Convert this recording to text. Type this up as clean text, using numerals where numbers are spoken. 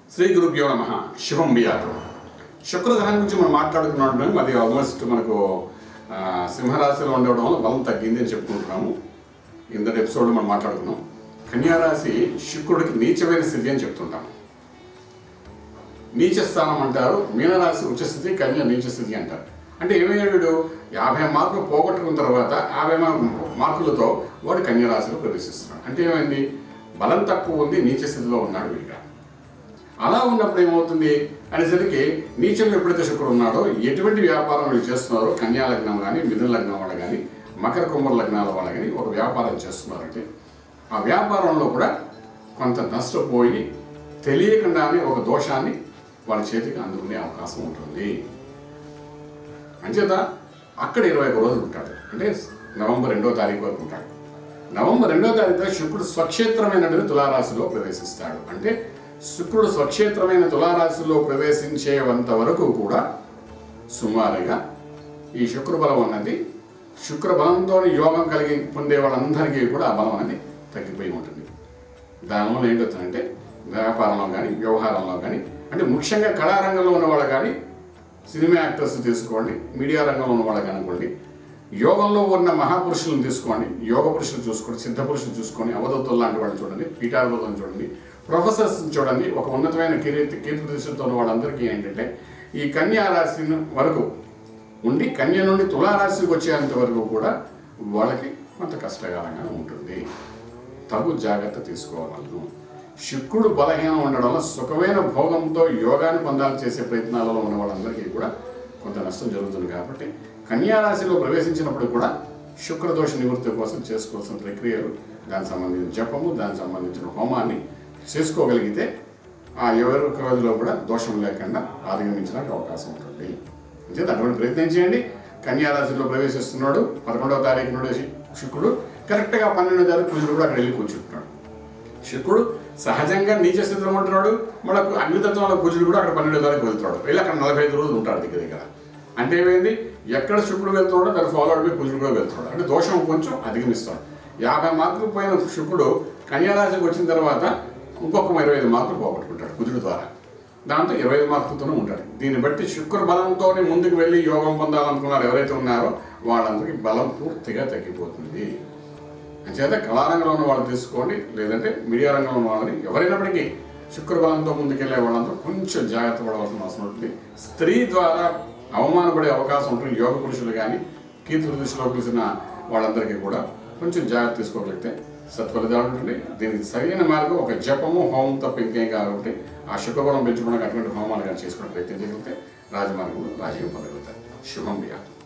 శ్రీ గురుభ్యో నమః. శుభం బియాతో శుక్రగ్రహం గురించి మనం మాట్లాడుకున్నాం. అది ఆల్మోస్ట్ మనకు సింహరాశిలో ఉండడం వల్ల బలం తగ్గింది అని చెప్పుకుంటున్నాము. ఇంతటి ఎపిసోడ్లో మనం మాట్లాడుకున్నాం. కన్యారాశి శుక్రుడికి నీచమైన స్థితి అని చెప్తుంటాము. నీచ స్థానం అంటారు. మీనరాశి ఉచ్చస్థితి, కన్య నీచ స్థితి అంటారు. అంటే ఏమయ్యాడు వీడు 50 మార్కులు పోగొట్టుకున్న తర్వాత 50 మార్కులతో వాడు కన్యారాశిలో ప్రవేశిస్తున్నాడు. అంటే ఏమైంది, బలం తక్కువ ఉంది, నీచ స్థితిలో ఉన్నాడు వీడిగా. అలా ఉన్నప్పుడు ఏమవుతుంది అనేసరికి నీచంలో ఎప్పుడైతే శుక్రుడు ఉన్నాడో ఎటువంటి వ్యాపారం వీళ్ళు చేస్తున్నారో, కన్యా లగ్నం కానీ, మిథున లగ్నం వాళ్ళు కానీ, మకర కుంభ లగ్నాల వాళ్ళు కానీ ఒక వ్యాపారం చేస్తున్నారంటే ఆ వ్యాపారంలో కూడా కొంత నష్టపోయి తెలియకుండానే ఒక దోషాన్ని వాళ్ళ చేతికి అందుకునే అవకాశం ఉంటుంది. అంచేత అక్కడ 21 రోజులు ఉంటాడు. అంటే నవంబర్ 2వ తారీఖు వరకు ఉంటాడు. నవంబర్ 2వ తారీఖున శుక్రుడు స్వక్షేత్రమైనటువంటి తులారాశిలో ప్రవేశిస్తాడు. అంటే శుక్రుడు స్వక్షేత్రమైన తులారాశిలో ప్రవేశించేంత వరకు కూడా సుమారుగా ఈ శుక్ర బలం అన్నది శుక్ర బలంతో యోగం కలిగి పొందే వాళ్ళందరికీ కూడా ఆ బలం అనేది తగ్గిపోయి ఉంటుంది. దానివల్ల ఏంటవుతుందంటే వ్యాపారంలో కానీ, వ్యవహారంలో కానీ, అంటే ముఖ్యంగా కళారంగంలో ఉన్న వాళ్ళు కానీ, సినిమా యాక్టర్స్ తీసుకోండి, మీడియా రంగంలో ఉన్న వాళ్ళు అనుకోండి, యోగంలో ఉన్న మహాపురుషులను తీసుకోండి, యోగ పురుషులు చూసుకోండి, సిద్ధ పురుషులు చూసుకోండి, అవధూతులు లాంటి వాళ్ళు చూడండి, పీఠాధిపతులను చూడండి, ప్రొఫెసర్స్ చూడండి, ఒక ఉన్నతమైన కీర్తి దృష్టితో ఉన్న వాళ్ళందరికీ ఏంటంటే ఈ కన్యా రాశి వరకు ఉండి కన్య నుండి తులారాశికి వచ్చేంత వరకు కూడా వాళ్ళకి కొంత కష్టకరంగా ఉంటుంది. తగు జాగ్రత్త తీసుకోవాలి. శుక్రుడు బలహీనం ఉండడం వల్ల సుఖమైన భోగంతో యోగాన్ని పొందాలని చేసే ప్రయత్నాలలో ఉన్న వాళ్ళందరికీ కూడా కొంత నష్టం జరుగుతుంది. కాబట్టి కన్యారాశిలో ప్రవేశించినప్పుడు కూడా శుక్రదోష నివృత్తి కోసం చేసుకోవాల్సిన ప్రక్రియలు, దానికి సంబంధించిన జపము, దానికి సంబంధించిన హోమాన్ని చేసుకోగలిగితే ఆ 21 రోజుల్లో కూడా దోషం లేకుండా అధిగమించడానికి అవకాశం ఉంటుంది. అంటే అటువంటి ప్రయత్నం చేయండి. కన్యారాశిలో ప్రవేశిస్తున్నాడు 11వ తారీఖు నుండి శుక్రుడు, కరెక్ట్గా 12వ తారీఖు కుజుడు కూడా అక్కడ వెళ్ళి కూర్చుంటున్నాడు. శుక్రుడు సహజంగా నీచ స్థితిలో ఉంటున్నాడు. మనకు అగ్నితత్వంలో కుజుడు కూడా అక్కడ 12వ తారీఖు వెళ్తున్నాడు. వెళ్ళి అక్కడ 45 రోజులు ఉంటాడు దగ్గర. అంటే ఏమైంది, ఎక్కడ శుక్రుడు వెళ్తున్నాడో దాన్ని ఫాలో అవుట్ కుజుడు కూడా వెళ్తున్నాడు. అంటే దోషం కొంచెం అధిగమిస్తాడు. 50 మార్కులు పోయిన శుక్రుడు కన్యారాశికి వచ్చిన తర్వాత ఇంకొక 25 మార్కులు పోగొట్టుకుంటాడు కుజుడు ద్వారా. దాంతో 25 మార్కులతోనే ఉంటాడు. దీన్ని బట్టి శుక్ర బలంతోనే ముందుకు వెళ్ళి యోగం పొందాలనుకున్నారు ఎవరైతే ఉన్నారో వాళ్ళందరికీ బలం పూర్తిగా తగ్గిపోతుంది. అంచేత కళారంగంలో ఉన్న వాళ్ళు తీసుకోండి, లేదంటే మీడియా రంగంలో ఉన్న వాళ్ళని ఎవరైనప్పటికీ శుక్ర బలంతో ముందుకెళ్లే వాళ్ళంతా కొంచెం జాగ్రత్త పడవలసిన అవసరం ఉంటుంది. స్త్రీ ద్వారా అవమానపడే అవకాశం ఉంటుంది. యోగ పురుషులు కానీ, కీర్తి దృష్టిలో కలిసిన వాళ్ళందరికీ కూడా కొంచెం జాగ్రత్త తీసుకోగలిగితే సత్ఫలితాలు ఉంటుంది. దీనికి సరైన మార్గం ఒక జపము, హోమం తప్ప ఇంకేం కాబట్టి ఆ శుక్రబలం పెంచుకోవడానికి అటువంటి హోమాలు కానీ చేసుకునే ప్రయత్నం చేయగలిగితే రాజమార్గంలో రాజీవం పొందగలుగుతారు. శుభం బియాదు.